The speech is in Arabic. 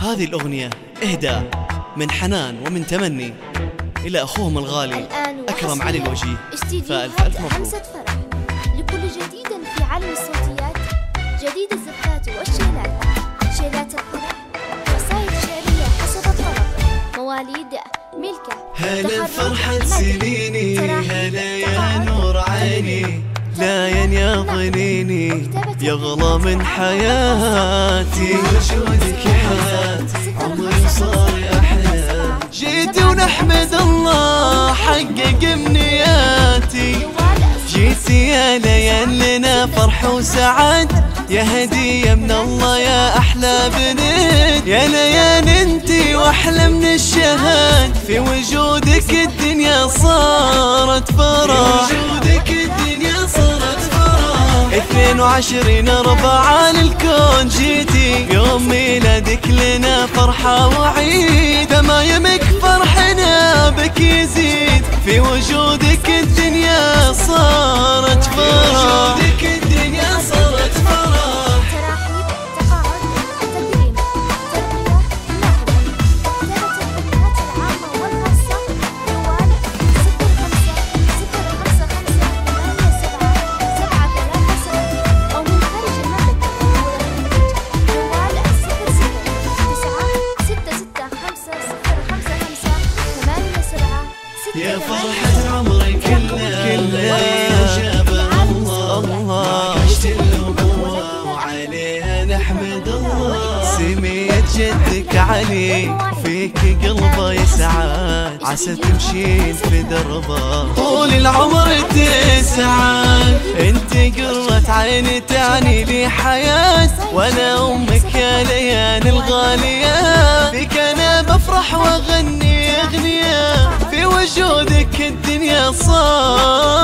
هذه الأغنية إهداء من حنان ومن تمني إلى أخوهم الغالي أكرم علي الوجيه. فألف مبروك. همسة فرح لكل جديد في عالم الصوتيات، جديد الزفات والشيلات، شيلات الفرح، قصائد شعرية حسب الطلب، مواليد ملكة. هلا فرحة سنيني، هلا يا نور عيني، لا يا ظنيني يغلى من حياتي، وجودك حياتي عمري صار أحلى. جيت ونحمد الله حقق امنياتي، جيتي يا ليال لنا فرح وسعد، يا هدية من الله يا أحلى بنت، يا ليال انتي وأحلى من الشهد، في وجودك الدنيا صارت فرح، في وجودك الدنيا صارت فرح. 22/4 للكون جيتي، يوم ميلادك لنا فرحة وعيد، ما يمك فرحنا بك يزيد، في وجودك الدنيا صارت فرح، في وجودك الدنيا صارت فرح. تراحيب، تقاعد، تكريم، ترقية، نقد، كتابة البيانات العامة والخاصة، جوال 0555878737 أو من خارج المملكة، جوال 006665005587. يا فرحة عمري كله جابه الله، عشت الأبوة وعليها نحمد الله، سميت جدك علي فيك قلبه يسعد، عسى تمشين في دربه طول العمر تسعد، انت قرة عيني تعني لي حياة، وانا امك يا ليان الغالية، فيك انا بفرح واغني اغنية، في وجودك الدنيا صار